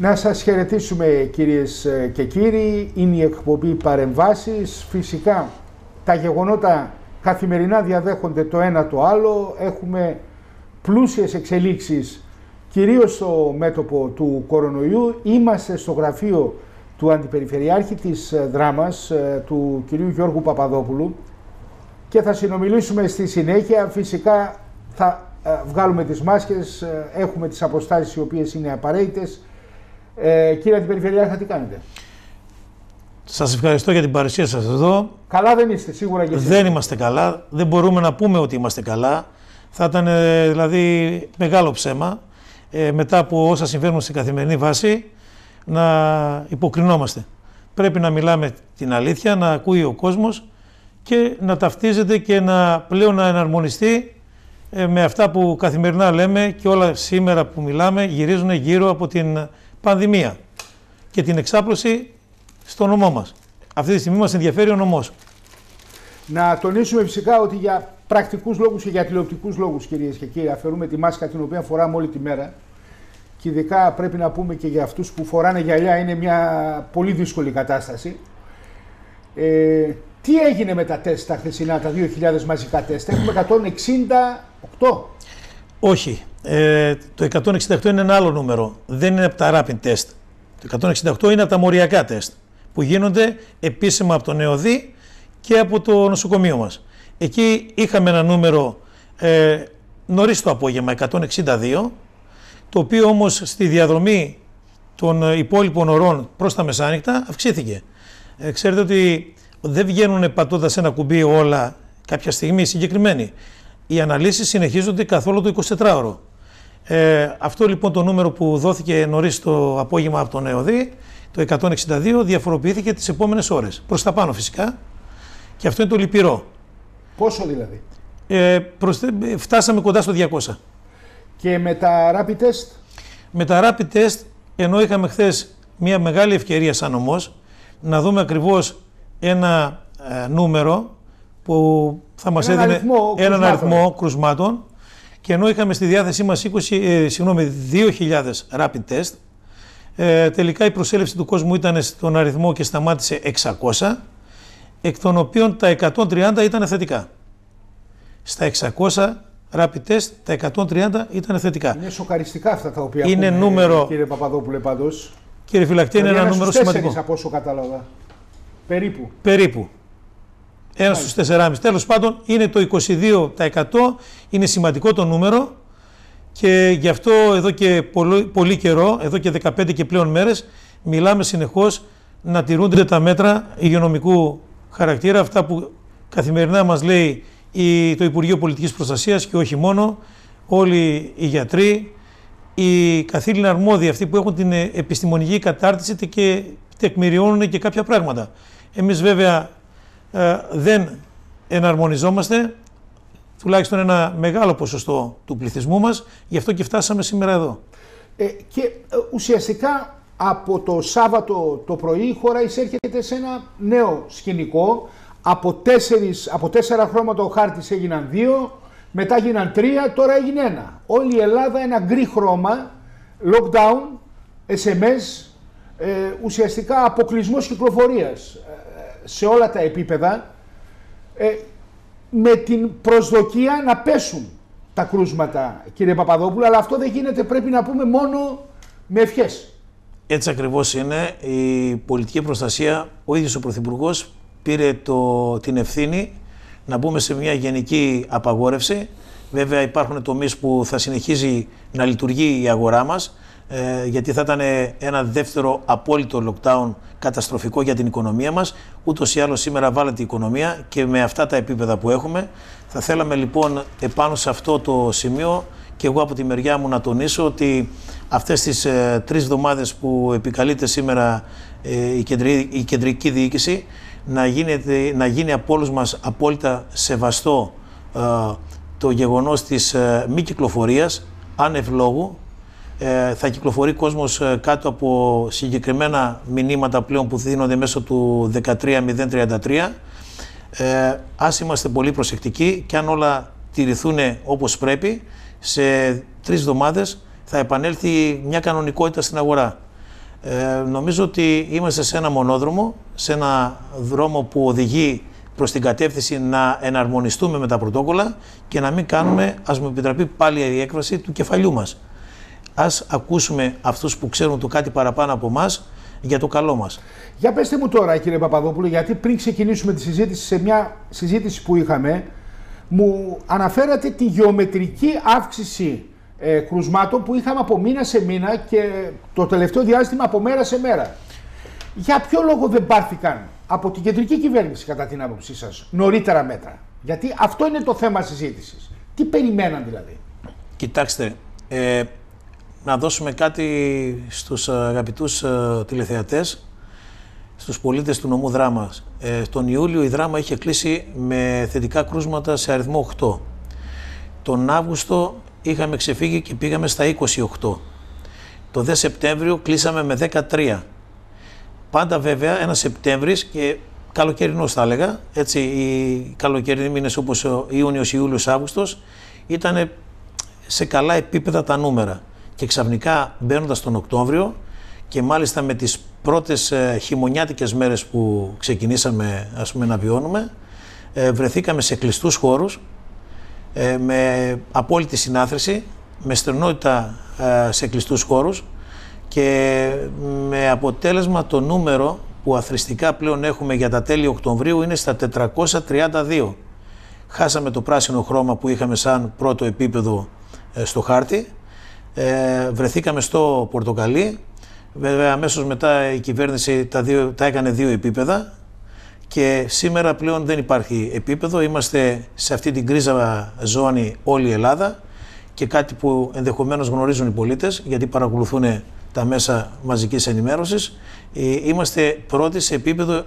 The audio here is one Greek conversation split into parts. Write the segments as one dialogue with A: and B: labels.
A: Να σας χαιρετήσουμε κυρίες και κύριοι, είναι η εκπομπή Παρεμβάσεις. Φυσικά τα γεγονότα καθημερινά διαδέχονται το ένα το άλλο. Έχουμε πλούσιες εξελίξεις κυρίως στο μέτωπο του κορονοϊού. Είμαστε στο γραφείο του Αντιπεριφερειάρχη της Δράμας, του κυρίου Γιώργου Παπαδόπουλου, και θα συνομιλήσουμε στη συνέχεια. Φυσικά θα βγάλουμε τις μάσκες, έχουμε τις αποστάσεις οι οποίες είναι απαραίτητες. Κύριε Αντιπεριφερειάρχα, τι κάνετε?
B: Σας ευχαριστώ για την παρουσία σας εδώ.
A: Καλά δεν είστε, σίγουρα και εσείς?
B: Δεν είμαστε καλά. Δεν μπορούμε να πούμε ότι είμαστε καλά. Θα ήταν δηλαδή μεγάλο ψέμα μετά από όσα συμβαίνουν στην καθημερινή βάση να υποκρινόμαστε. Πρέπει να μιλάμε την αλήθεια, να ακούει ο κόσμος και να ταυτίζεται και πλέον να εναρμονιστεί με αυτά που καθημερινά λέμε, και όλα σήμερα που μιλάμε γυρίζουν γύρω από την πανδημία και την εξάπλωση στο νομό μας. Αυτή τη στιγμή μας ενδιαφέρει ο νομός.
A: Να τονίσουμε φυσικά ότι για πρακτικούς λόγους και για τηλεοπτικούς λόγους, κυρίες και κύριοι, αφαιρούμε τη μάσκα την οποία φοράμε όλη τη μέρα, και ειδικά πρέπει να πούμε και για αυτούς που φοράνε γυαλιά, είναι μια πολύ δύσκολη κατάσταση. Τι έγινε με τα τεστ τα χθεσινά, τα 2.000 μαζικά τεστ? Έχουμε 168.
B: Όχι. Το 168 είναι ένα άλλο νούμερο. Δεν είναι από τα rapid test. Το 168 είναι από τα μοριακά τεστ που γίνονται επίσημα από τον ΕΟΔΗ και από το νοσοκομείο μας. Εκεί είχαμε ένα νούμερο νωρίς το απόγευμα, 162, το οποίο όμως στη διαδρομή των υπόλοιπων ωρών προς τα μεσάνυχτα αυξήθηκε. Ξέρετε ότι δεν βγαίνουν πατώντας ένα κουμπί όλα κάποια στιγμή συγκεκριμένη. Οι αναλύσεις συνεχίζονται καθ' όλο το 24ωρο. Αυτό λοιπόν το νούμερο που δόθηκε νωρίς το απόγευμα από τον ΕΟΔΗ, το 162, διαφοροποιήθηκε τις επόμενες ώρες. Προς τα πάνω φυσικά. Και αυτό είναι το λυπηρό.
A: Πόσο δηλαδή?
B: Φτάσαμε κοντά στο 200.
A: Και με τα rapid test?
B: Με τα rapid test, ενώ είχαμε χθες μια μεγάλη ευκαιρία σαν νομός να δούμε ακριβώς ένα νούμερο που θα μας έδινε έναν αριθμό κρουσμάτων, και ενώ είχαμε στη διάθεσή μας 2.000 rapid test, τελικά η προσέλευση του κόσμου ήταν στον αριθμό και σταμάτησε 600, εκ των οποίων τα 130 ήταν θετικά. Στα 600 rapid test, τα 130 ήταν θετικά.
A: Είναι σοκαριστικά αυτά τα οποία
B: είναι
A: ακούμε,
B: νούμερο,
A: κύριε Παπαδόπουλε, πάντως.
B: Κύριε Φυλακτή, είναι ένα νούμερο σημαντικό.
A: Από όσο κατάλαβα.
B: Περίπου. Ένα στους 4,5. Τέλος πάντων, είναι το 22%. Είναι σημαντικό το νούμερο, και γι' αυτό εδώ και πολύ καιρό, εδώ και 15 και πλέον μέρες, μιλάμε συνεχώς να τηρούνται τα μέτρα υγειονομικού χαρακτήρα, αυτά που καθημερινά μας λέει το Υπουργείο Πολιτικής Προστασίας, και όχι μόνο, όλοι οι γιατροί, οι καθήλυνα αρμόδιοι, αυτοί που έχουν την επιστημονική κατάρτιση και τεκμηριώνουν και κάποια πράγματα. Εμείς βέβαια δεν εναρμονιζόμαστε, τουλάχιστον ένα μεγάλο ποσοστό του πληθυσμού μας, γι' αυτό και φτάσαμε σήμερα εδώ.
A: Και ουσιαστικά από το Σάββατο το πρωί η χώρα εισέρχεται σε ένα νέο σκηνικό. Από 4 χρώματα ο χάρτης έγιναν 2, μετά έγιναν 3, τώρα έγινε 1. Όλη η Ελλάδα ένα γκρι χρώμα, lockdown, SMS, ουσιαστικά αποκλεισμός κυκλοφορίας σε όλα τα επίπεδα, με την προσδοκία να πέσουν τα κρούσματα, κύριε Παπαδόπουλο, αλλά αυτό δεν γίνεται, πρέπει να πούμε, μόνο με ευχές.
B: Έτσι ακριβώς είναι. Η πολιτική προστασία, ο ίδιος ο Πρωθυπουργός πήρε την ευθύνη να μπούμε σε μια γενική απαγόρευση. Βέβαια υπάρχουν τομείς που θα συνεχίζει να λειτουργεί η αγορά μας, γιατί θα ήταν ένα δεύτερο απόλυτο lockdown καταστροφικό για την οικονομία μας. Ούτως ή άλλως σήμερα βάλετε η οικονομία, και με αυτά τα επίπεδα που έχουμε θα θέλαμε λοιπόν επάνω σε αυτό το σημείο και εγώ από τη μεριά μου να τονίσω ότι αυτές τις 3 εβδομάδες που επικαλείται σήμερα η κεντρική διοίκηση να γίνει από όλους μας απόλυτα σεβαστό το γεγονός της μη κυκλοφορίας άνευ λόγου. Θα κυκλοφορεί κόσμος κάτω από συγκεκριμένα μηνύματα πλέον που δίνονται μέσω του 13033. Ας είμαστε πολύ προσεκτικοί, και αν όλα τηρηθούν όπως πρέπει, σε 3 εβδομάδες θα επανέλθει μια κανονικότητα στην αγορά. Νομίζω ότι είμαστε σε ένα μονόδρομο, σε ένα δρόμο που οδηγεί προς την κατεύθυνση να εναρμονιστούμε με τα πρωτόκολλα και να μην κάνουμε, ας μου επιτραπεί πάλι η έκφραση, του κεφαλιού μας. Ας ακούσουμε αυτούς που ξέρουν το κάτι παραπάνω από εμάς για το καλό μας.
A: Για πέστε μου τώρα, κύριε Παπαδόπουλο, γιατί πριν ξεκινήσουμε τη συζήτηση, σε μια συζήτηση που είχαμε, μου αναφέρατε τη γεωμετρική αύξηση κρουσμάτων που είχαμε από μήνα σε μήνα και το τελευταίο διάστημα από μέρα σε μέρα. Για ποιο λόγο δεν πάρθηκαν από την κεντρική κυβέρνηση, κατά την άποψή σας, νωρίτερα μέτρα? Γιατί αυτό είναι το θέμα συζήτησης. Τι περιμέναν δηλαδή?
B: Κοιτάξτε, να δώσουμε κάτι στους αγαπητούς τηλεθεατές, στους πολίτες του νομού Δράμας. Τον Ιούλιο η Δράμα είχε κλείσει με θετικά κρούσματα σε αριθμό 8. Τον Αύγουστο είχαμε ξεφύγει και πήγαμε στα 28. Το δε Σεπτέμβριο κλείσαμε με 13. Πάντα βέβαια ένα Σεπτέμβρης και καλοκαιρινός θα έλεγα, έτσι, οι καλοκαιρινοί μήνες όπως ο Ιούνιος, Ιούλιος, Αύγουστος ήταν σε καλά επίπεδα τα νούμερα. Και ξαφνικά μπαίνοντας τον Οκτώβριο και μάλιστα με τις πρώτες χειμωνιάτικες μέρες που ξεκινήσαμε, ας πούμε, να βιώνουμε, βρεθήκαμε σε κλειστούς χώρους, με απόλυτη συνάθρηση, με στενότητα σε κλειστούς χώρους και με αποτέλεσμα το νούμερο που αθροιστικά πλέον έχουμε για τα τέλη Οκτωβρίου είναι στα 432. Χάσαμε το πράσινο χρώμα που είχαμε σαν πρώτο επίπεδο στο χάρτη, βρεθήκαμε στο πορτοκαλί. Βέβαια αμέσως μετά η κυβέρνηση τα έκανε 2 επίπεδα και σήμερα πλέον δεν υπάρχει επίπεδο. Είμαστε σε αυτή την γκρίζα ζώνη όλη η Ελλάδα και κάτι που ενδεχομένως γνωρίζουν οι πολίτες γιατί παρακολουθούν τα μέσα μαζικής ενημέρωσης. Είμαστε πρώτοι σε επίπεδο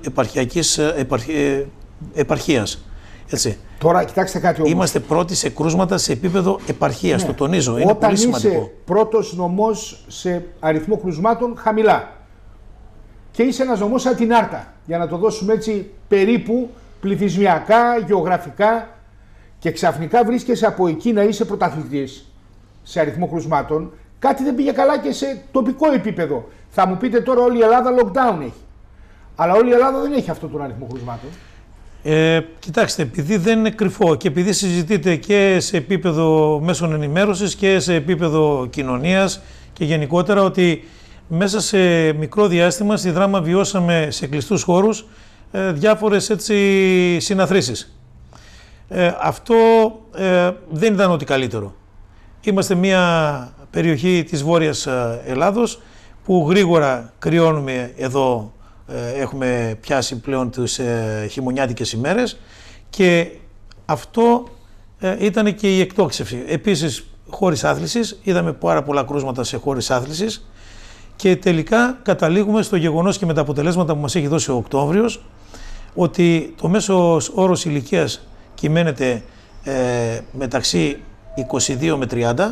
B: επαρχίας. Έτσι.
A: Τώρα κοιτάξτε κάτι όμως.
B: Είμαστε πρώτοι σε κρούσματα σε επίπεδο επαρχίας, το τονίζω, είναι πολύ σημαντικό.
A: Όταν είσαι πρώτος νομός σε αριθμό κρουσμάτων χαμηλά και είσαι ένας νομός σαν την Άρτα, για να το δώσουμε έτσι περίπου πληθυσμιακά, γεωγραφικά, και ξαφνικά βρίσκεσαι από εκεί να είσαι πρωταθλητής σε αριθμό κρουσμάτων, κάτι δεν πήγε καλά και σε τοπικό επίπεδο. Θα μου πείτε τώρα όλη η Ελλάδα lockdown έχει. Αλλά όλη η Ελλάδα δεν έχει αυτόν τον αριθμό κρουσμάτων.
B: Κοιτάξτε, επειδή δεν είναι κρυφό και επειδή συζητείται και σε επίπεδο μέσων ενημέρωσης και σε επίπεδο κοινωνίας και γενικότερα ότι μέσα σε μικρό διάστημα στη Δράμα βιώσαμε σε κλειστούς χώρους διάφορες έτσι συναθρήσεις. Αυτό δεν ήταν ό,τι καλύτερο. Είμαστε μια περιοχή της Βόρειας Ελλάδος που γρήγορα κρυώνουμε εδώ. Έχουμε πιάσει πλέον τις χειμωνιάτικες ημέρες και αυτό ήταν και η εκτόξευση. Επίσης χώρες άθλησης, είδαμε πάρα πολλά κρούσματα σε χώρες άθλησης και τελικά καταλήγουμε στο γεγονός και με τα αποτελέσματα που μας έχει δώσει ο Οκτώβριος ότι το μέσος όρος ηλικίας κυμαίνεται μεταξύ 22 με 30,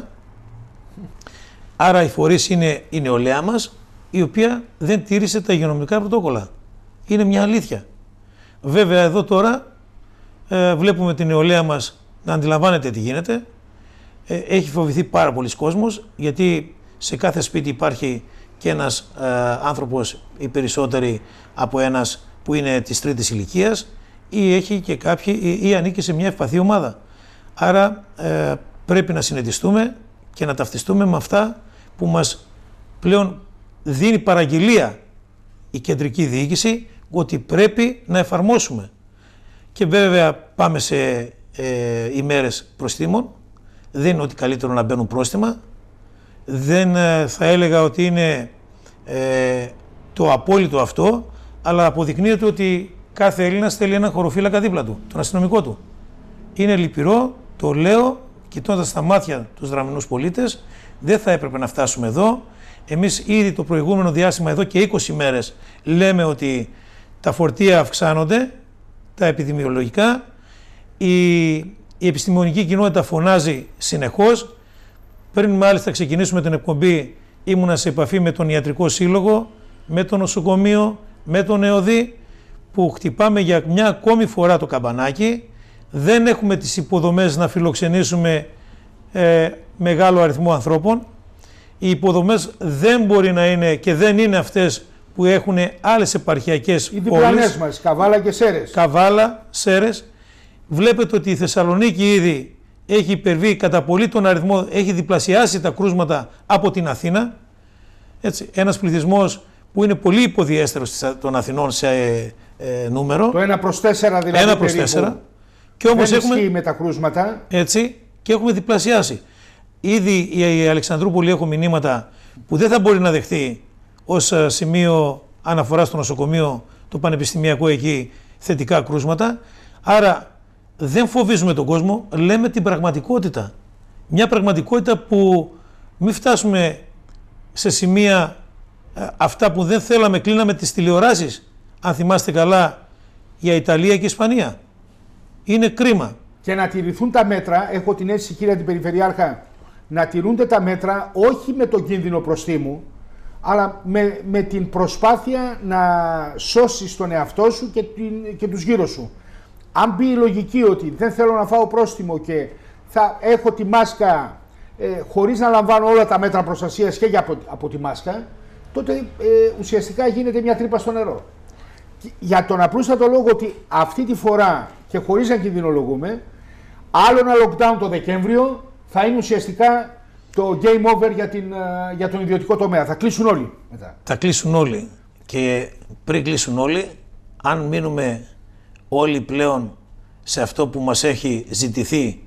B: άρα η φορείς είναι η νεολαία μας, η οποία δεν τήρησε τα υγειονομικά πρωτόκολλα. Είναι μια αλήθεια. Βέβαια εδώ τώρα βλέπουμε την νεολαία μας να αντιλαμβάνεται τι γίνεται. Έχει φοβηθεί πάρα πολλοί κόσμος, γιατί σε κάθε σπίτι υπάρχει και ένας άνθρωπος ή περισσότεροι από ένας που είναι της τρίτης ηλικίας ή έχει και κάποιοι ή ανήκει σε μια ευπαθή ομάδα. Άρα πρέπει να συνετιστούμε και να ταυτιστούμε με αυτά που μας πλέον δίνει παραγγελία η κεντρική διοίκηση ότι πρέπει να εφαρμόσουμε. Και βέβαια πάμε σε ημέρες προστίμων. Δεν είναι ότι καλύτερο να μπαίνουν πρόστιμα. Δεν θα έλεγα ότι είναι το απόλυτο αυτό, αλλά αποδεικνύεται ότι κάθε Έλληνας θέλει έναν χωροφύλακα δίπλα του, τον αστυνομικό του. Είναι λυπηρό, το λέω, κοιτώντας στα μάτια τους δραμηνούς πολίτες, δεν θα έπρεπε να φτάσουμε εδώ. Εμείς ήδη το προηγούμενο διάστημα, εδώ και 20 μέρες, λέμε ότι τα φορτία αυξάνονται, τα επιδημιολογικά, η επιστημονική κοινότητα φωνάζει συνεχώς. Πριν μάλιστα ξεκινήσουμε την εκπομπή, ήμουνα σε επαφή με τον Ιατρικό Σύλλογο, με το νοσοκομείο, με τον ΕΟΔΗ, που χτυπάμε για μια ακόμη φορά το καμπανάκι. Δεν έχουμε τις υποδομές να φιλοξενήσουμε μεγάλο αριθμό ανθρώπων. οι υποδομές δεν μπορεί να είναι και δεν είναι αυτές που έχουν άλλες επαρχιακές
A: πόλεις. Οι διπλανές μας, Καβάλα και Σέρρες.
B: Καβάλα, Σέρρες. Βλέπετε ότι η Θεσσαλονίκη ήδη έχει υπερβεί κατά πολύ τον αριθμό, έχει διπλασιάσει τα κρούσματα από την Αθήνα. Έτσι, ένας πληθυσμός που είναι πολύ υποδιέστερος των Αθηνών σε νούμερο.
A: Το 1/4 δηλαδή.
B: 1/4. Και όμως
A: δεν
B: έχουμε,
A: ισχύει με τα κρούσματα.
B: Έτσι, και έχουμε διπλασιάσει. Ήδη η Αλεξανδρούπολη έχω μηνύματα που δεν θα μπορεί να δεχθεί ως σημείο αναφορά στο νοσοκομείο το πανεπιστημιακό εκεί θετικά κρούσματα. Άρα δεν φοβίζουμε τον κόσμο, λέμε την πραγματικότητα. Μια πραγματικότητα που μην φτάσουμε σε σημεία αυτά που δεν θέλαμε, κλείναμε τις τηλεοράσεις. Αν θυμάστε καλά, για Ιταλία και Ισπανία. Είναι κρίμα.
A: Και να τηρηθούν τα μέτρα, έχω την αίσθηση κύριε την Περιφερειάρχα, να τηρούνται τα μέτρα όχι με τον κίνδυνο προστίμου, αλλά με την προσπάθεια να σώσεις τον εαυτό σου και τους γύρω σου. Αν μπει η λογική ότι δεν θέλω να φάω πρόστιμο και θα έχω τη μάσκα χωρίς να λαμβάνω όλα τα μέτρα προστασίας και από τη μάσκα, τότε ουσιαστικά γίνεται μια τρύπα στο νερό. Για τον απλούστατο λόγο ότι αυτή τη φορά και χωρίς να κινδυνολογούμε, άλλο ένα lockdown το Δεκέμβριο θα είναι ουσιαστικά το game over για τον ιδιωτικό τομέα. Θα κλείσουν όλοι μετά.
B: Θα κλείσουν όλοι. Και πριν κλείσουν όλοι, αν μείνουμε όλοι πλέον σε αυτό που μας έχει ζητηθεί,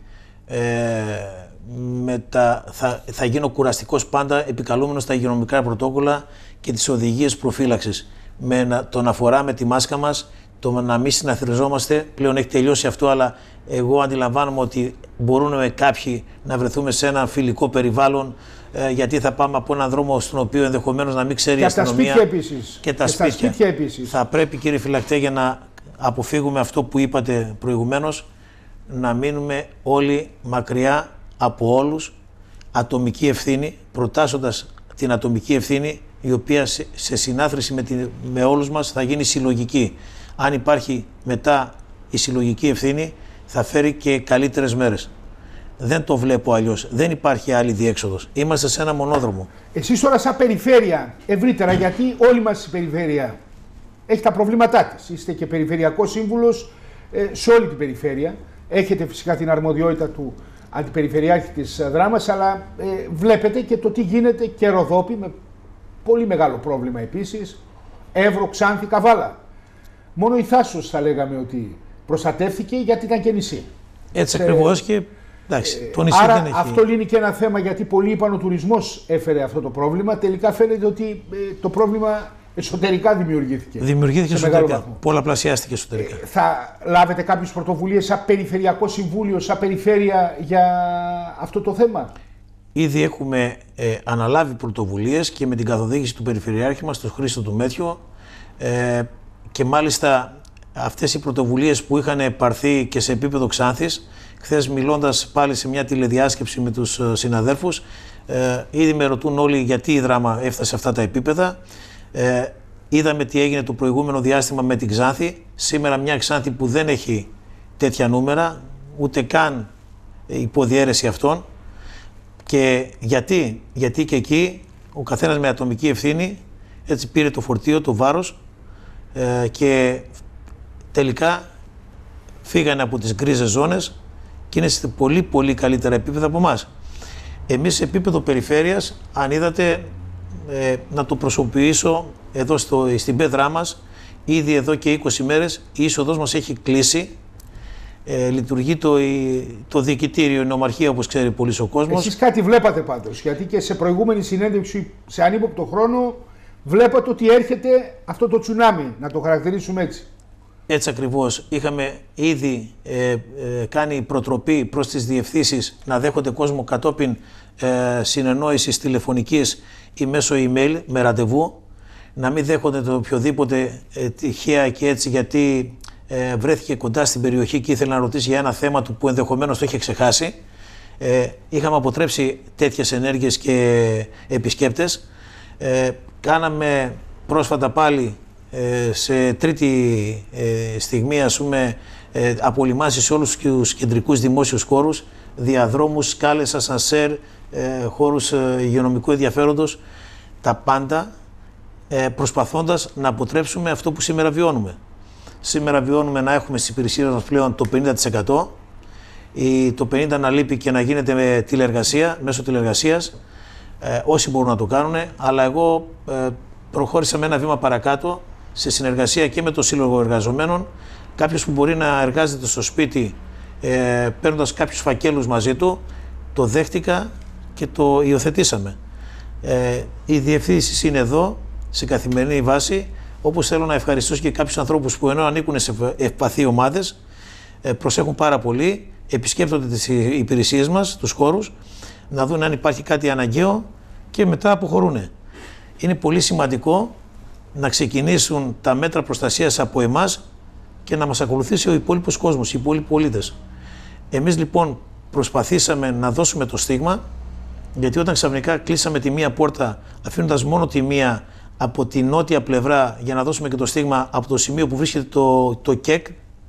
B: θα γίνω κουραστικός πάντα επικαλούμενος τα υγειονομικά πρωτόκολλα και τις οδηγίες προφύλαξης. Με τον αφορά με τη μάσκα μας, το να μην συναθριζόμαστε, πλέον έχει τελειώσει αυτό, αλλά εγώ αντιλαμβάνομαι ότι μπορούμε κάποιοι να βρεθούμε σε ένα φιλικό περιβάλλον, γιατί θα πάμε από έναν δρόμο στον οποίο ενδεχομένως να μην ξέρει η αστυνομία.
A: Και τα σπίτια επίσης.
B: Και τα σπίτια επίσης. Θα πρέπει κύριε Φυλακτέ, για να αποφύγουμε αυτό που είπατε προηγουμένως, να μείνουμε όλοι μακριά από όλους, ατομική ευθύνη, προτάσσοντας την ατομική ευθύνη, η οποία σε συνάθρηση με όλους μας θα γίνει συλλογική. Αν υπάρχει μετά η συλλογική ευθύνη, θα φέρει και καλύτερες μέρες. Δεν το βλέπω αλλιώς. Δεν υπάρχει άλλη διέξοδος. Είμαστε σε ένα μονόδρομο.
A: Εσείς τώρα σαν περιφέρεια ευρύτερα, γιατί όλη μας η περιφέρεια έχει τα προβλήματά της. Είστε και περιφερειακός σύμβουλος σε όλη την περιφέρεια. Έχετε φυσικά την αρμοδιότητα του αντιπεριφερειάρχη της Δράμας, αλλά βλέπετε και το τι γίνεται και Ροδόπη με πολύ μεγάλο πρόβλημα επίσης. Εύρο, Ξάνθη, Καβάλα. Μόνο η Θάσος θα λέγαμε ότι προστατεύθηκε γιατί ήταν και νησί.
B: Έτσι ακριβώς και εντάξει, το νησί
A: άρα
B: δεν έχει.
A: Αυτό λύνει και ένα θέμα, γιατί πολλοί είπαν ο τουρισμός έφερε αυτό το πρόβλημα. Τελικά φαίνεται ότι το πρόβλημα εσωτερικά δημιουργήθηκε.
B: Δημιουργήθηκε εσωτερικά. Πολλαπλασιάστηκε εσωτερικά.
A: Θα λάβετε κάποιες πρωτοβουλίες σαν Περιφερειακό Συμβούλιο, σαν Περιφέρεια για αυτό το θέμα?
B: Ήδη έχουμε αναλάβει πρωτοβουλίες και με την καθοδήγηση του Περιφερειάρχη μας, τον Χρήστο του Μέτιο, και μάλιστα αυτές οι πρωτοβουλίες που είχαν πάρθει και σε επίπεδο Ξάνθης, χθες μιλώντας πάλι σε μια τηλεδιάσκεψη με τους συναδέλφους, ήδη με ρωτούν όλοι γιατί η Δράμα έφτασε σε αυτά τα επίπεδα. Είδαμε τι έγινε το προηγούμενο διάστημα με την Ξάνθη. Σήμερα μια Ξάνθη που δεν έχει τέτοια νούμερα, ούτε καν υποδιέρεση αυτών. Και γιατί και εκεί ο καθένας με ατομική ευθύνη έτσι πήρε το φορτίο, το βάρος, και τελικά φύγανε από τις γκρίζες ζώνες και είναι σε πολύ πολύ καλύτερα επίπεδα από εμάς. Εμείς σε επίπεδο περιφέρειας, αν είδατε, να το προσωπήσω εδώ στην πέδρά μας, ήδη εδώ και 20 μέρες η είσοδος μας έχει κλείσει. Λειτουργεί το διοικητήριο, η νομαρχία, όπως ξέρει πολύς ο κόσμος.
A: Εσείς κάτι βλέπατε πάντως, γιατί και σε προηγούμενη συνέντευξη σε ανύποπτο χρόνο βλέπατε ότι έρχεται αυτό το τσουνάμι, να το χαρακτηρίσουμε έτσι.
B: Έτσι ακριβώς. Είχαμε ήδη κάνει προτροπή προς τις διευθύνσεις να δέχονται κόσμο κατόπιν συνεννόησης τηλεφωνικής ή μέσω email με ραντεβού, να μην δέχονται το οποιοδήποτε τυχαία και έτσι, γιατί βρέθηκε κοντά στην περιοχή και ήθελε να ρωτήσει για ένα θέμα του που ενδεχομένως το είχε ξεχάσει. Είχαμε αποτρέψει τέτοιες ενέργειες και επισκέπτες. Κάναμε πρόσφατα πάλι σε τρίτη στιγμή, ας πούμε, απολυμάσεις σε όλους τους κεντρικούς δημόσιους χώρους. διαδρόμους, σκάλες, ασανσέρ, χώρους υγειονομικού ενδιαφέροντος, τα πάντα προσπαθώντας να αποτρέψουμε αυτό που σήμερα βιώνουμε. Σήμερα βιώνουμε να έχουμε στις υπηρεσίες μας πλέον το 50%, το 50% να λείπει και να γίνεται με τηλεεργασία, μέσω τηλεεργασίας, όσοι μπορούν να το κάνουν, αλλά εγώ προχώρησα με ένα βήμα παρακάτω, σε συνεργασία και με το Σύλλογο Εργαζομένων, κάποιος που μπορεί να εργάζεται στο σπίτι παίρνοντας κάποιους φακέλους μαζί του, το δέχτηκα και το υιοθετήσαμε. Οι διευθύνσεις είναι εδώ, σε καθημερινή βάση, όπως θέλω να ευχαριστήσω και κάποιους ανθρώπους που ενώ ανήκουν σε ευπαθή ομάδες, προσέχουν πάρα πολύ, επισκέπτονται τις υπηρεσίες μας, τους χώρους, να δουν αν υπάρχει κάτι αναγκαίο και μετά αποχωρούν. Είναι πολύ σημαντικό να ξεκινήσουν τα μέτρα προστασίας από εμάς και να μας ακολουθήσει ο υπόλοιπος κόσμος, οι υπόλοιποι πολίτες. Εμείς λοιπόν προσπαθήσαμε να δώσουμε το στίγμα, γιατί όταν ξαφνικά κλείσαμε τη μία πόρτα, αφήνοντας μόνο τη μία από τη νότια πλευρά για να δώσουμε και το στίγμα από το σημείο που βρίσκεται το ΚΕΚ,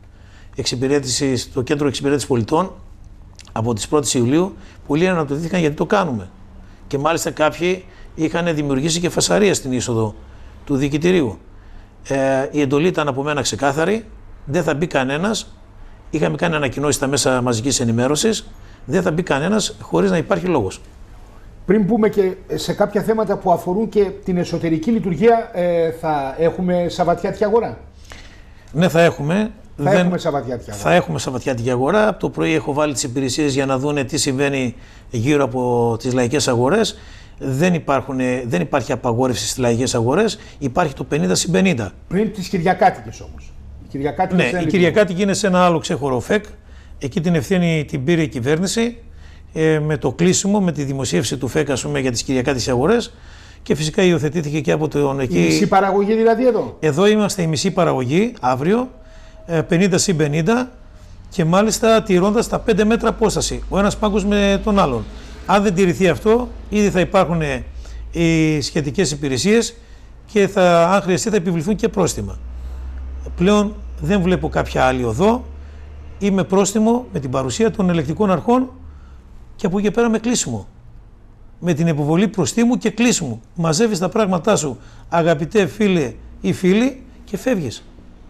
B: το Κέντρο Εξυπηρέτησης Πολιτών, από τις 1 Ιουλίου, πολλοί αναρωτήθηκαν γιατί το κάνουμε. Και μάλιστα κάποιοι είχαν δημιουργήσει και φασαρία στην είσοδο του Διοικητηρίου. Η εντολή ήταν από μένα ξεκάθαρη, δεν θα μπει κανένας. Είχαμε κάνει ανακοινώσεις στα μέσα μαζικής ενημέρωσης, δεν θα μπει κανένας χωρίς να υπάρχει λόγος.
A: Πριν πούμε και σε κάποια θέματα που αφορούν και την εσωτερική λειτουργία, θα έχουμε Σαββατιάτικη αγορά?
B: Ναι, θα έχουμε.
A: Έχουμε Σαββατιάτικη αγορά.
B: Θα έχουμε Σαββατιάτικη αγορά. Από το πρωί έχω βάλει τις υπηρεσίες για να δουν τι συμβαίνει γύρω από τις λαϊκές αγορές. Δεν υπάρχει απαγόρευση στις λαϊκές αγορές. Υπάρχει το 50/50.
A: Πριν τις Κυριακάτικες όμως.
B: Η Κυριακάτικη είναι σε ένα άλλο ξέχωρο ΦΕΚ. Εκεί την ευθύνη την πήρε η κυβέρνηση. Με το κλείσιμο, με τη δημοσίευση του ΦΕΚ, ας πούμε, για τις Κυριακάτικες αγορές, και φυσικά υιοθετήθηκε και από τον εκεί.
A: Η μισή παραγωγή δηλαδή εδώ.
B: Εδώ είμαστε η μισή παραγωγή αύριο, 50/50, και μάλιστα τηρώντας τα 5 μέτρα απόσταση, ο ένας πάγκος με τον άλλον. Αν δεν τηρηθεί αυτό, ήδη θα υπάρχουν οι σχετικές υπηρεσίες και αν χρειαστεί θα επιβληθούν και πρόστιμα. Πλέον δεν βλέπω κάποια άλλη οδό. Είμαι πρόστιμο με την παρουσία των ελεκτικών αρχών και από εκεί και πέρα με κλείσιμο. Με την υποβολή προστίμου και κλείσιμου. Μαζεύεις τα πράγματά σου, αγαπητέ φίλε ή φίλοι, και φεύγεις.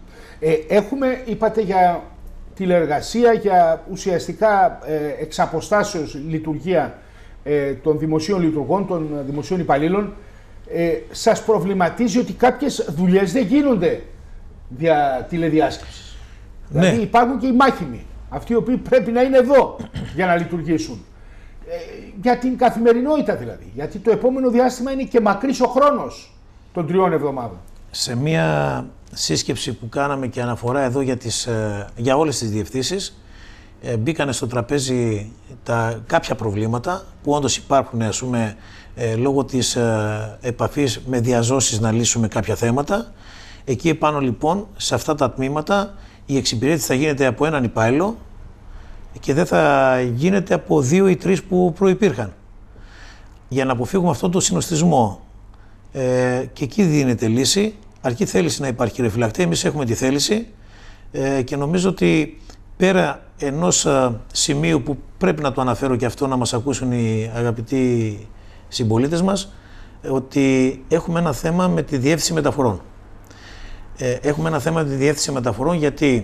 A: Είπατε για τηλεεργασία, για ουσιαστικά εξ αποστάσεως λειτουργία των δημοσίων λειτουργών, των δημοσίων υπαλλήλων. Σας προβληματίζει ότι κάποιες δουλειές δεν γίνονται δια τηλεδιάσκεψης?
B: Ναι.
A: Δηλαδή υπάρχουν και οι μάχημοι, αυτοί οι οποίοι πρέπει να είναι εδώ για να λειτουργήσουν. Για την καθημερινότητα δηλαδή. Γιατί το επόμενο διάστημα είναι και μακρύς ο χρόνος των 3 εβδομάδων. Σε
B: μία σύσκεψη που κάναμε και αναφορά εδώ για όλες τις διευθύνσεις, μπήκανε στο τραπέζι κάποια προβλήματα που όντως υπάρχουν, ας πούμε, λόγω της επαφής με διαζώσεις να λύσουμε κάποια θέματα. Εκεί επάνω λοιπόν, σε αυτά τα τμήματα, η εξυπηρέτηση θα γίνεται από έναν υπάλληλο και δεν θα γίνεται από 2 ή 3 που προϋπήρχαν. Για να αποφύγουμε αυτόν τον συνοστισμό. Και εκεί δίνεται λύση, αρκεί θέληση να υπάρχει, ρε φυλακτή. Εμείς έχουμε τη θέληση και νομίζω ότι πέρα ενός σημείου που πρέπει να το αναφέρω και αυτό να μας ακούσουν οι αγαπητοί συμπολίτες μας, ότι έχουμε ένα θέμα με τη διεύθυνση μεταφορών. Έχουμε ένα θέμα με τη διεύθυνση μεταφορών γιατί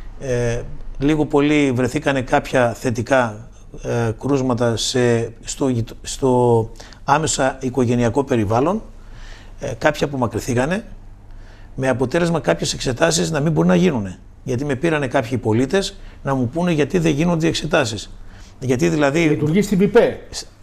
B: λίγο πολύ βρεθήκανε κάποια θετικά κρούσματα στο άμεσα οικογενειακό περιβάλλον, κάποια απομακρυνθήκανε, με αποτέλεσμα κάποιες εξετάσεις να μην μπορούν να γίνουν. Γιατί με πήρανε κάποιοι πολίτες να μου πούνε γιατί δεν γίνονται οι εξετάσεις. Γιατί δηλαδή.
A: Λειτουργεί στην ΠΙΠΕ.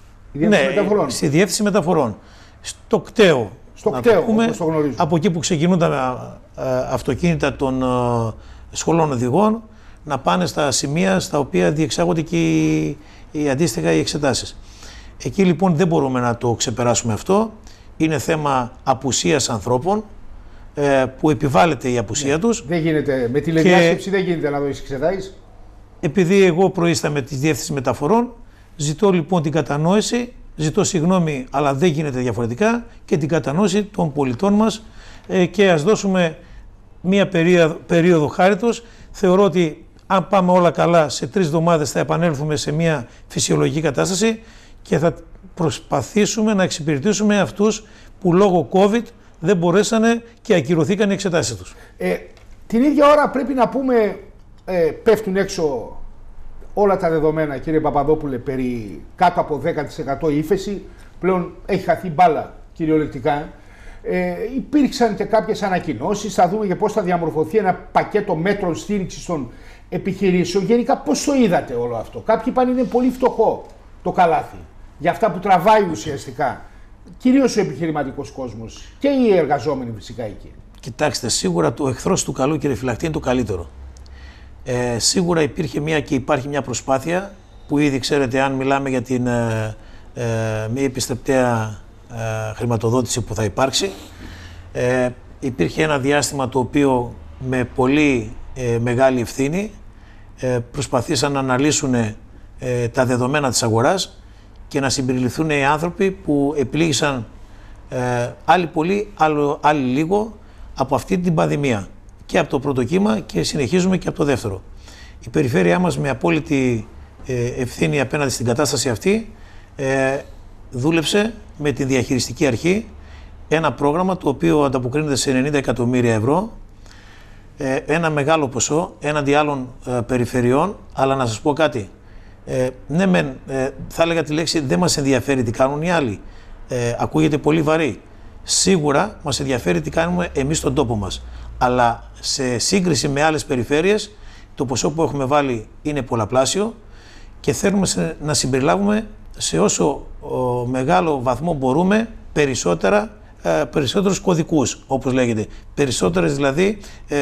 B: Στη διεύθυνση μεταφορών. Στο κτέο.
A: Όπως το γνωρίζω.
B: Από εκεί που ξεκινούν τα αυτοκίνητα των σχολών οδηγών, να πάνε στα σημεία στα οποία διεξάγονται και αντίστοιχα οι εξετάσεις. Εκεί λοιπόν δεν μπορούμε να το ξεπεράσουμε αυτό. Είναι θέμα απουσίας ανθρώπων που επιβάλλεται η απουσία τους.
A: Δεν γίνεται, με τηλεδιάσκεψη δεν γίνεται να δώσεις εξετάσεις.
B: Επειδή εγώ προείσταμαι της Διεύθυνσης Μεταφορών, ζητώ λοιπόν την κατανόηση, ζητώ συγγνώμη, αλλά δεν γίνεται διαφορετικά, και την κατανόηση των πολιτών μας και ας δώσουμε μία περίοδο χάριτος. Θεωρώ ότι αν πάμε όλα καλά, σε 3 εβδομάδες θα επανέλθουμε σε μια φυσιολογική κατάσταση και θα προσπαθήσουμε να εξυπηρετήσουμε αυτούς που λόγω COVID δεν μπορέσανε και ακυρωθήκαν οι εξετάσεις τους.
A: Την ίδια ώρα πρέπει να πούμε, πέφτουν έξω όλα τα δεδομένα, κύριε Παπαδόπουλε, περί κάτω από 10% ύφεση. Πλέον έχει χαθεί μπάλα κυριολεκτικά. Υπήρξαν και κάποιες ανακοινώσεις, θα δούμε και πώς θα διαμορφωθεί ένα πακέτο μέτρων στήριξης των επιχειρήσεων. Γενικά πώς το είδατε όλο αυτό? Κάποιοι είπαν είναι πολύ φτωχό το καλάθι για αυτά που τραβάει ουσιαστικά κυρίως ο επιχειρηματικός κόσμος και οι εργαζόμενοι φυσικά εκεί. Κοιτάξτε, σίγουρα το εχθρός του καλού, κύριε Φυλακτή, είναι το καλύτερο. Σίγουρα υπήρχε και υπάρχει μια προσπάθεια που ήδη ξέρετε, αν μιλάμε για την μη επιστεπτέα χρηματοδότηση που θα υπάρξει, υπήρχε ένα διάστημα το οποίο με πολύ μεγάλη ευθύνη προσπαθήσαν να αναλύσουν τα δεδομένα της αγοράς και να συμπεριληφθούν οι άνθρωποι που επλήγησαν άλλοι πολύ, άλλοι λίγο από αυτή την πανδημία και από το πρώτο κύμα και συνεχίζουμε και από το δεύτερο. Η περιφέρειά μας με απόλυτη ευθύνη απέναντι στην κατάσταση αυτή δούλεψε με τη διαχειριστική αρχή ένα πρόγραμμα το οποίο ανταποκρίνεται σε 90 εκατομμύρια ευρώ, ένα μεγάλο ποσό έναντι άλλων περιφερειών, αλλά να σας πω κάτι, ναι μεν, θα έλεγα τη λέξη δεν μας ενδιαφέρει τι κάνουν οι άλλοι, ακούγεται πολύ βαρύ. Σίγουρα μας ενδιαφέρει τι κάνουμε εμείς στον τόπο μας, αλλά σε σύγκριση με άλλες περιφέρειες το ποσό που έχουμε βάλει είναι πολλαπλάσιο και θέλουμε να συμπεριλάβουμε σε όσο μεγάλο βαθμό μπορούμε περισσότερους κωδικούς, όπως λέγεται. Περισσότερες δηλαδή,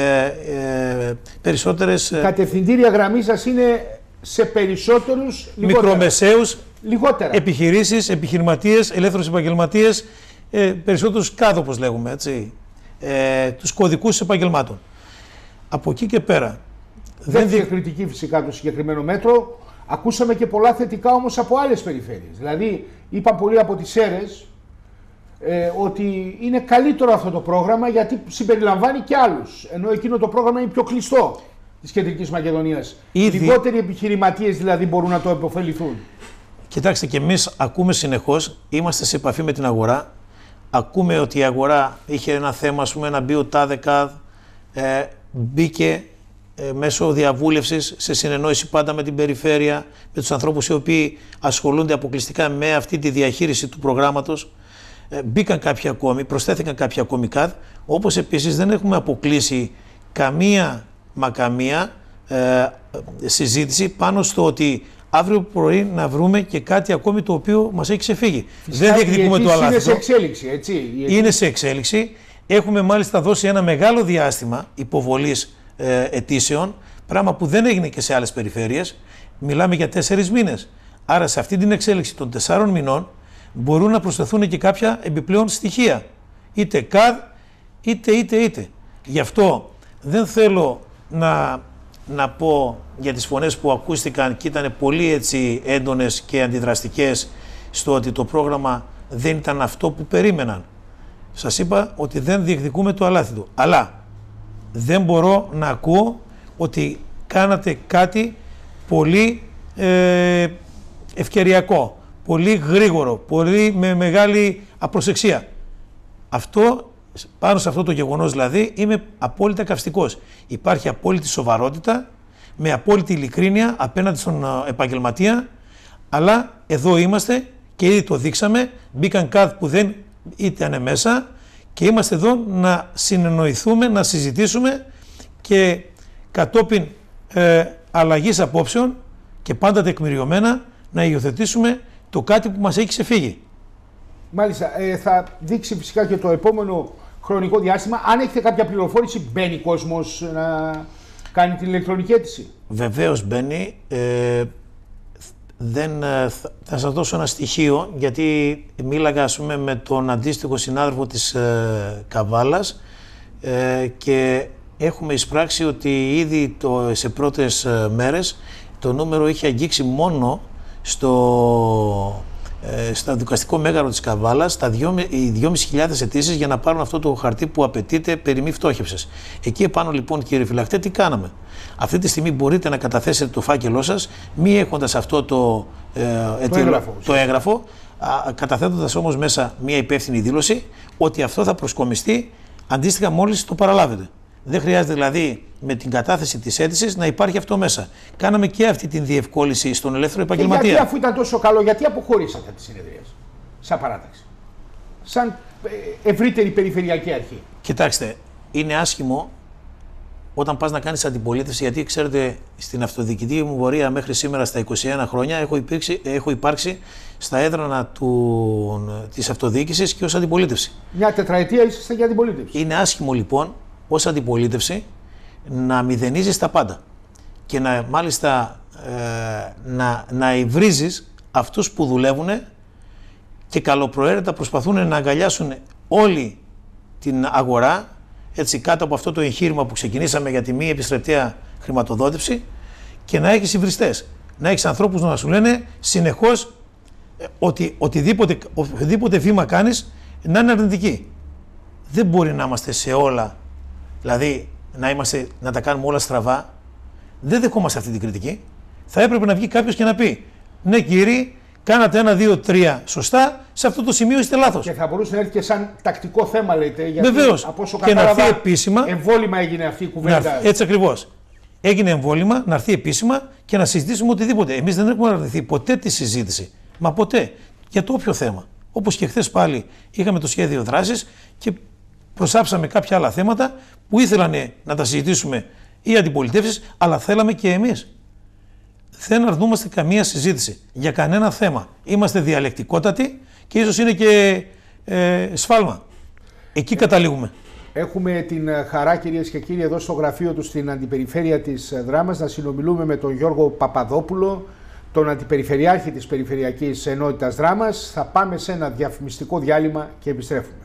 A: περισσότερες... Κατευθυντήρια γραμμή σας είναι σε περισσότερους μικρομεσαίους επιχειρήσεις, επιχειρηματίες, ελεύθερους επαγγελματίες, περισσότερους κάδο, όπως λέγουμε, έτσι, τους κωδικούς επαγγελμάτων. Από εκεί και πέρα... Δεν διακριτική φυσικά το συγκεκριμένο μέτρο. Ακούσαμε και πολλά θετικά όμως από άλλες περιφέρειες. Δηλαδή, είπαν πολλοί από τις Σέρρες ότι είναι καλύτερο αυτό το πρόγραμμα γιατί συμπεριλαμβάνει και άλλους. Ενώ εκείνο το πρόγραμμα είναι πιο κλειστό της Κεντρικής Μακεδονίας. Λιγότεροι επιχειρηματίες δηλαδή μπορούν να το επωφεληθούν. Κοιτάξτε, και εμείς ακούμε συνεχώς, είμαστε σε επαφή με την αγορά. Ακούμε ότι η αγορά είχε ένα θέμα, ας πούμε, να μπει ο ΤΑΔΕΚΑΔ, μπήκε μέσω διαβούλευσης, σε συνεννόηση πάντα με την περιφέρεια, με τους ανθρώπους οι οποίοι ασχολούνται αποκλειστικά με αυτή τη διαχείριση του προγράμματος. Μπήκαν κάποιοι ακόμη, προσθέθηκαν κάποιοι ακόμη ΚΑΔ, όπως επίσης δεν έχουμε αποκλείσει καμία συζήτηση πάνω στο ότι αύριο πρωί να βρούμε και κάτι ακόμη το οποίο μας έχει ξεφύγει. Φυσικά, δεν διεκδικούμε το αλάθητο. Είναι σε εξέλιξη, έτσι. Είναι σε εξέλιξη. Έχουμε μάλιστα δώσει ένα μεγάλο διάστημα υποβολής αιτήσεων, πράγμα που δεν έγινε και σε άλλες περιφέρειες. Μιλάμε για 4 μήνες. Άρα σε αυτή την εξέλιξη των 4 μηνών μπορούν να προσθεθούν και κάποια επιπλέον στοιχεία. Είτε ΚΑΔ, είτε. Γι' αυτό δεν θέλω να πω για τις φωνές που ακούστηκαν και ήταν πολύ έτσι έντονες και αντιδραστικές στο ότι το πρόγραμμα δεν ήταν αυτό που περίμεναν. Σας είπα ότι δεν διεκδικούμε το αλάθητο. Αλλά δεν μπορώ να ακούω ότι κάνατε κάτι πολύ ευκαιριακό, πολύ γρήγορο, πολύ με μεγάλη απροσεξία. Πάνω σε αυτό το γεγονός δηλαδή είμαι απόλυτα καυστικός. Υπάρχει απόλυτη σοβαρότητα, με απόλυτη ειλικρίνεια απέναντι στον επαγγελματία, αλλά εδώ είμαστε και ήδη το δείξαμε, μπήκαν ΚΑΔ που δεν ήταν μέσα και είμαστε εδώ να συνεννοηθούμε, να συζητήσουμε και κατόπιν αλλαγής απόψεων και πάντα τεκμηριωμένα να υιοθετήσουμε το κάτι που μας έχει ξεφύγει. Μάλιστα, θα δείξει φυσικά και το επόμενο χρονικό διάστημα. Αν έχετε κάποια πληροφόρηση, μπαίνει κόσμος να κάνει την ηλεκτρονική αίτηση? Βεβαίως μπαίνει. Θα σας δώσω ένα στοιχείο, γιατί μίλαγα ας πούμε, με τον αντίστοιχο συνάδελφο της Καβάλας και έχουμε εισπράξει ότι ήδη σε πρώτες μέρες το νούμερο είχε αγγίξει μόνο
B: στο δικαστικό μέγαρο της Καβάλας οι 2.500 αιτήσεις για να πάρουν αυτό το χαρτί που απαιτείται περί μη φτώχευσης. Εκεί επάνω λοιπόν, κύριε φυλακτέ, τι κάναμε? Αυτή τη στιγμή μπορείτε να καταθέσετε το φάκελό σας, μη έχοντας αυτό το έγγραφο, καταθέτοντας όμως μέσα μια υπεύθυνη δήλωση ότι αυτό θα προσκομιστεί αντίστοιχα μόλις το παραλάβετε. Δεν χρειάζεται δηλαδή με την κατάθεση της αίτησης να υπάρχει αυτό μέσα. Κάναμε και αυτή την διευκόλυνση στον ελεύθερο επαγγελματία.
A: Γιατί, αφού ήταν τόσο καλό, γιατί αποχωρήσατε από τη συνεδρία σαν παράταξη, σαν ευρύτερη περιφερειακή αρχή?
B: Κοιτάξτε, είναι άσχημο όταν πας να κάνεις αντιπολίτευση, γιατί ξέρετε, στην αυτοδιοικητική μου πορεία μέχρι σήμερα στα 21 χρόνια έχω υπάρξει στα έδρανα της αυτοδιοίκησης και ως αντιπολίτευση. Μια
A: τετραετία ήσασταν για αντιπολίτευση.
B: Είναι άσχημο λοιπόν ως αντιπολίτευση να μηδενίζεις τα πάντα και μάλιστα να υβρίζεις αυτούς που δουλεύουν και καλοπροαίρετα προσπαθούν να αγκαλιάσουν όλη την αγορά, έτσι, κάτω από αυτό το εγχείρημα που ξεκινήσαμε για τη μη επιστρεπτέα χρηματοδότηση, και να έχεις υβριστές. Να έχεις ανθρώπους να σου λένε συνεχώς ότι οτιδήποτε βήμα κάνεις να είναι αρνητική. Δεν μπορεί να είμαστε σε όλα, δηλαδή να τα κάνουμε όλα στραβά. Δεν δεχόμαστε αυτή την κριτική. Θα έπρεπε να βγει κάποιος και να πει: ναι, κύριοι, κάνατε 1, 2, 3 σωστά, σε αυτό το σημείο είστε λάθος.
A: Και θα μπορούσε να έρθει και σαν τακτικό θέμα, λέτε. Γιατί
B: βεβαίως.
A: Από όσο
B: και να έρθει επίσημα.
A: Εμβόλυμα έγινε αυτή η κουβέντα.
B: Έτσι ακριβώς. Έγινε εμβόλυμα, να έρθει επίσημα και να συζητήσουμε οτιδήποτε. Εμείς δεν έχουμε αρνηθεί ποτέ τη συζήτηση. Μα ποτέ. Για το όποιο θέμα. Όπως και χθες πάλι είχαμε το σχέδιο δράσης και προσάψαμε κάποια άλλα θέματα που ήθελαν να τα συζητήσουμε οι αντιπολιτεύσεις, αλλά θέλαμε και εμείς. Δεν αρνούμαστε καμία συζήτηση για κανένα θέμα. Είμαστε διαλεκτικότατοι και ίσως είναι και σφάλμα. Εκεί καταλήγουμε.
A: Έχουμε την χαρά, κυρίες και κύριοι, εδώ στο γραφείο του στην Αντιπεριφέρεια της Δράμας να συνομιλούμε με τον Γιώργο Παπαδόπουλο, τον Αντιπεριφερειάρχη της Περιφερειακής Ενότητας Δράμας. Θα πάμε σε ένα διαφημιστικό διάλειμμα και επιστρέφουμε.